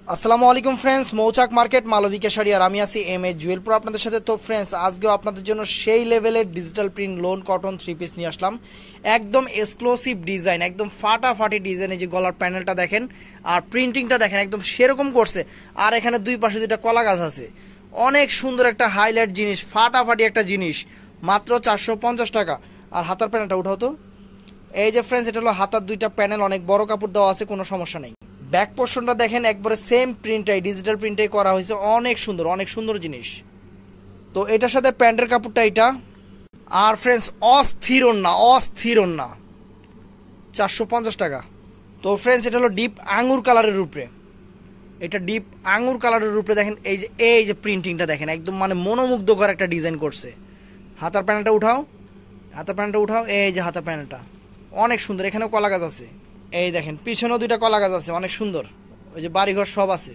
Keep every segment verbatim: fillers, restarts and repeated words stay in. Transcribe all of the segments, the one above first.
আসসালামু আলাইকুম ফ্রেন্ডস, মৌচাক মার্কেট মালবিকা শাড়ি আর আমি আছি এম এ জুয়েলপুর আপনাদের সাথে। তো ফ্রেন্ডস, আজকেও আপনাদের জন্য সেই লেভেলের digital print lawn cotton three piece নিয়ে আসলাম। একদম এক্সক্লুসিভ ডিজাইন, একদম ফাটাফাটি ডিজাইন। এই যে গলার প্যানেলটা দেখেন আর প্রিন্টিংটা দেখেন, একদম সেরকম করছে। আর এখানে দুই পাশে দুইটা কলা গাছ আছে। অনেক সুন্দর একটা হাইলাইট জিনিস, ফাটাফাটি একটা জিনিস, মাত্র চারশো পঞ্চাশ টাকা। আর হাতার প্যানেলটা উঠাও তো। এই যে ফ্রেন্ডস, এটা হলো হাতার দুইটা প্যানেল, অনেক বড় কাপড় দেওয়া আছে, কোনো সমস্যা নেই। ব্যাক পোর্শনটা দেখেন, একবারে সেম প্রিন্টাই, ডিজিটাল প্রিন্টাই করা হয়েছে। অনেক সুন্দর, অনেক সুন্দর জিনিস। তো এটার সাথে প্যান্টের কাপড়টা এটা। আর ফ্রেন্ডস, অস্থির ওন্না, অস্থির ওন্না, চারশো পঞ্চাশ টাকা। তো ফ্রেন্ডস, এটা হলো ডিপ আঙুর কালারের উপরে। এটা ডিপ আঙুর কালারের উপরে দেখেন, এই যে এই যে প্রিন্টিংটা দেখেন, একদম মানে মনোমুগ্ধকর একটা ডিজাইন করছে। হাতার প্যানেলটা উঠাও, হাতার প্যানেলটা উঠাও। এই যে হাতার প্যানেলটা অনেক সুন্দর, এখানেও কলা গাছ আছে। এই দেখেন পিছনেও দুইটা কলা গাছ আছে, অনেক সুন্দর। ওই যে বাড়িঘর সব আছে।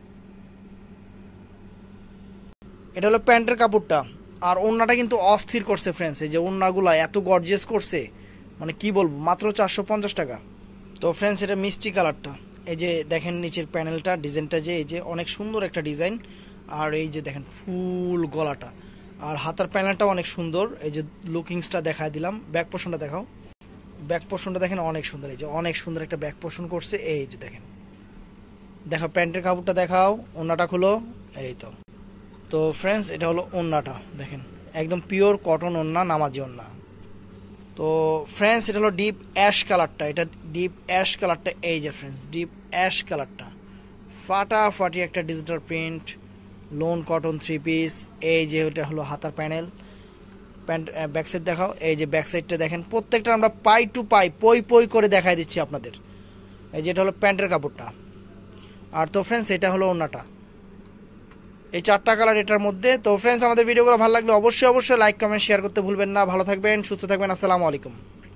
এটা হলো প্যান্টের কাপড়টা। আর ওড়নাটা কিন্তু অস্থির করছে ফ্রেন্ডস। এই যে ওড়নাগুলা এত গর্জিয়াস করছে, মানে কি বলবো, মাত্র চারশো পঞ্চাশ টাকা। তো ফ্রেন্ডস, এটা মিষ্টি কালারটা। এই যে দেখেন নিচের প্যানেলটা, ডিজাইনটা যে এই যে অনেক সুন্দর একটা ডিজাইন। আর এই যে দেখেন ফুল গলাটা। আর হাতার প্যানেলটা অনেক সুন্দর। এই যে লুকিংসটা দেখায় দিলাম। ব্যাক পোর্শনটা দেখাও। ব্যাক পোর্শনটা দেখেন অনেক সুন্দর। এই যে অনেক সুন্দর একটা ব্যাক পোর্শন করছে। এই যে দেখেন, দেখো প্যান্টের কাপড়টা দেখাও, ওড়নাটা খুলো। এই তো। তো ফ্রেন্ডস, এটা হলো ওড়নাটা দেখেন, একদম পিওর কটন ওড়না, নামাজি ওড়না। তো ফ্রেন্ডস, এটা হলো ডিপ অ্যাশ কালারটা। এটা ডিপ অ্যাশ কালারটা। এই যে ফ্রেন্ডস, ডিপ অ্যাশ কালারটা ফাটাফাটি একটা digital print lawn cotton three piece. এই যে এটা হলো হাতার প্যানেল। প্যান্ট ব্যাক সাইড দেখাও। এই যে ব্যাক সাইডটা দেখেন, প্রত্যেকটা আমরা পাই টু পাই পই পই করে দেখাই দিচ্ছি আপনাদের। এই যে এটা হলো প্যান্টের কাপড়টা। আর তো ফ্রেন্ডস, এটা হলো ওড়নাটা। এই চারটা কালার এটার মধ্যে। তো ফ্রেন্ডস, আমাদের ভিডিওগুলো ভালো লাগলে অবশ্যই অবশ্যই লাইক কমেন্ট শেয়ার করতে ভুলবেন না। ভালো থাকবেন, সুস্থ থাকবেন। আসসালামু আলাইকুম।